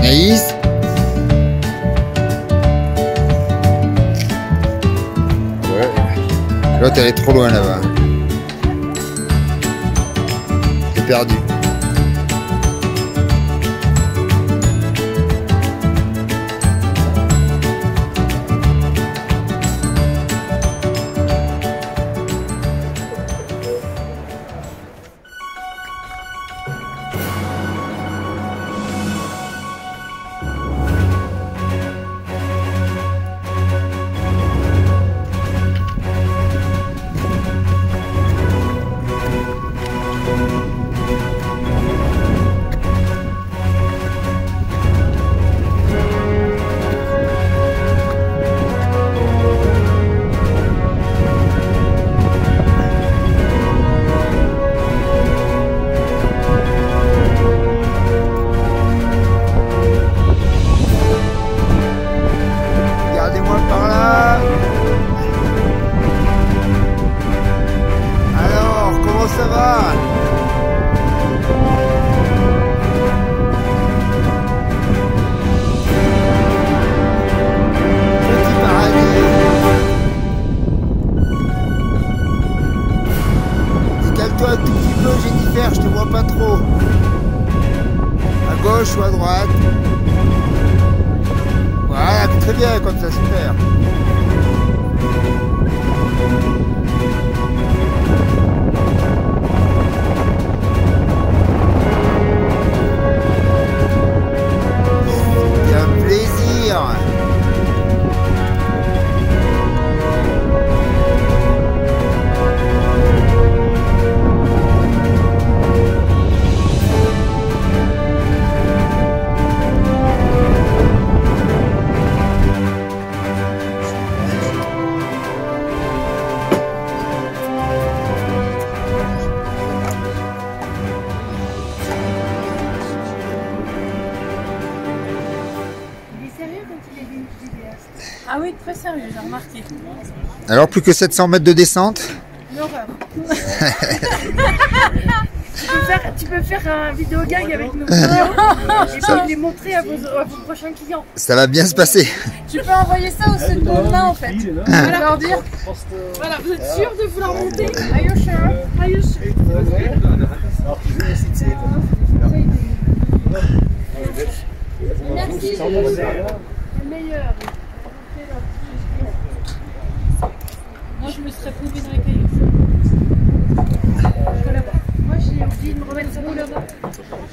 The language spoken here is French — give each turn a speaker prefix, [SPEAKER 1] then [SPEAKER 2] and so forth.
[SPEAKER 1] Anaïs. Ouais. L'autre elle est trop loin là-bas. Elle est perdue. Ça va? Petit paradis. Décale-toi un tout petit peu, Jennifer, je te vois pas trop. À gauche ou à droite? Voilà, très bien comme ça, super.
[SPEAKER 2] Ah oui, très sérieux, j'ai remarqué.
[SPEAKER 1] Alors, plus que 700 mètres de descente?
[SPEAKER 2] Une horreur. Tu peux faire un vidéo gag avec nos vidéos et puis les montrer à vos prochains clients.
[SPEAKER 1] Ça va bien se passer.
[SPEAKER 2] Tu peux envoyer ça au sud de main en fait. Voilà, leur dire. Voilà, vous êtes sûr de vouloir monter? Are you sure? Are you sure? Merci. Le meilleur. Moi je me serais plombée dans les cailloux. Moi j'ai oublié de me remettre ça là-bas.